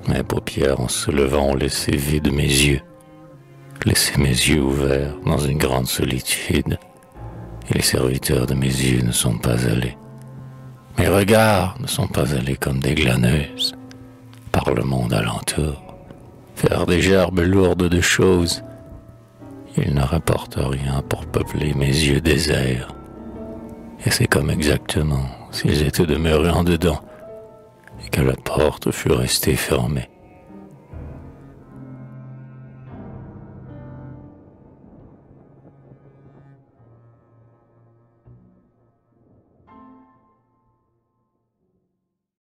Mes paupières en se levant ont laissé vides mes yeux, laissé mes yeux ouverts dans une grande solitude, et les serviteurs de mes yeux ne sont pas allés. Mes regards ne sont pas allés comme des glaneuses, par le monde alentour, faire des gerbes lourdes de choses. Ils ne rapportent rien pour peupler mes yeux déserts. Et c'est comme exactement s'ils étaient demeurés en dedans, et que la porte fût restée fermée.